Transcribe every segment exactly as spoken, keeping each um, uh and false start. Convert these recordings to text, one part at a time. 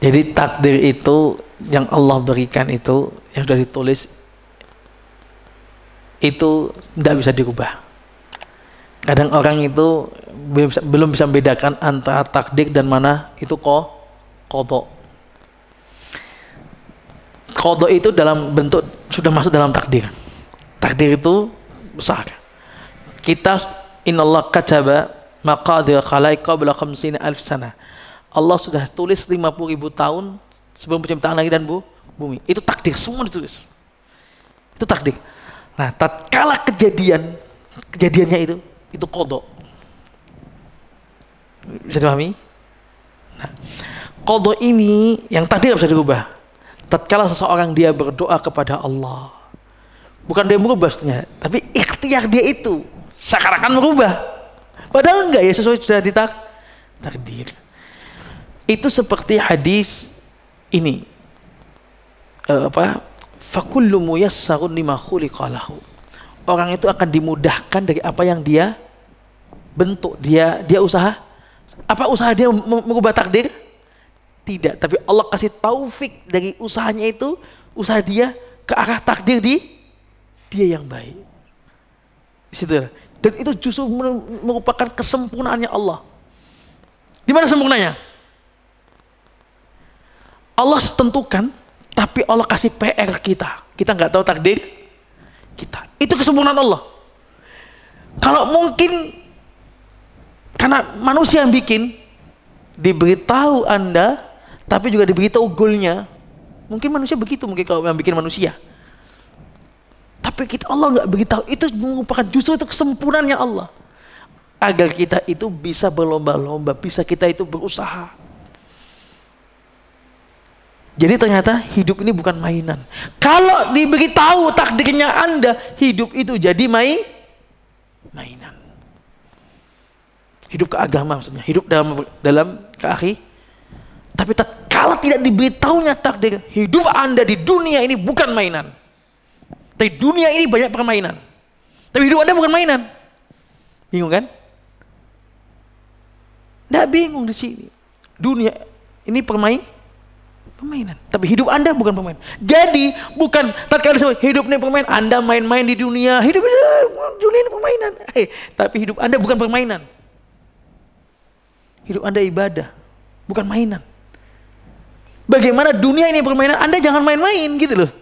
Jadi takdir itu yang Allah berikan itu, yang sudah ditulis itu tidak bisa dirubah. Kadang orang itu belum bisa, belum bisa membedakan antara takdir dan mana itu ko qadha. Qadha itu dalam bentuk sudah masuk dalam takdir. Takdir itu besar. Kita innallaha kataba maqadir khalaiq qabla khamsina alf sana. Allah sudah tulis lima puluh ribu tahun sebelum penciptaan langit dan bu, bumi. Itu takdir, semua ditulis. Itu takdir. Nah, tatkala kejadian kejadiannya itu itu qadha. Bisa dipahami? Nah, qadha ini yang tadi tidak bisa dirubah. Tatkala seseorang dia berdoa kepada Allah, bukan dia merubah sebenarnya, tapi ikhtiar dia itu seakan-akan merubah. Padahal enggak ya, sesuai sudah ditak takdir. Itu seperti hadis ini. Uh, apa? Fakullu muyassarun lima khuliqa lahu. Orang itu akan dimudahkan dari apa yang dia bentuk, dia dia usaha. Apa usaha dia mengubah takdir? Tidak, tapi Allah kasih taufik dari usahanya itu, usaha dia ke arah takdir di dia yang baik. Di situ. Dan itu justru merupakan kesempurnaannya Allah. Di mana sempurnanya? Allah tentukan, tapi Allah kasih P R kita. Kita nggak tahu takdir kita. Itu kesempurnaan Allah. Kalau mungkin karena manusia yang bikin, diberitahu Anda, tapi juga diberitahu goalnya. Mungkin manusia begitu, mungkin kalau yang bikin manusia. Tapi kita Allah nggak beritahu. Itu merupakan justru itu kesempurnaannya Allah. Agar kita itu bisa berlomba-lomba, bisa kita itu berusaha. Jadi ternyata hidup ini bukan mainan. Kalau diberitahu takdirnya Anda, hidup itu jadi main mainan. Hidup ke agama maksudnya, hidup dalam dalam ke akhir. Tapi kalau tidak diberitahunya takdir, hidup Anda di dunia ini bukan mainan. Tapi dunia ini banyak permainan. Tapi hidup Anda bukan mainan. Bingung kan? Nggak bingung di sini. Dunia ini permain, permainan. Tapi hidup Anda bukan permainan. Jadi bukan tatkala disebut hidup ini permainan, Anda main-main di dunia. Hidup ini dunia ini permainan. Eh, tapi hidup Anda bukan permainan. Hidup Anda ibadah, bukan mainan. Bagaimana dunia ini permainan, Anda jangan main-main gitu loh.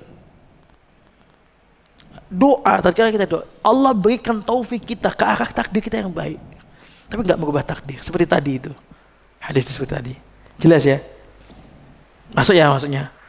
Doa, tatkala kita doa, Allah berikan taufik kita ke arah takdir kita yang baik. Tapi nggak merubah takdir, seperti tadi itu. Hadis itu seperti tadi. Jelas ya? Masuk ya maksudnya?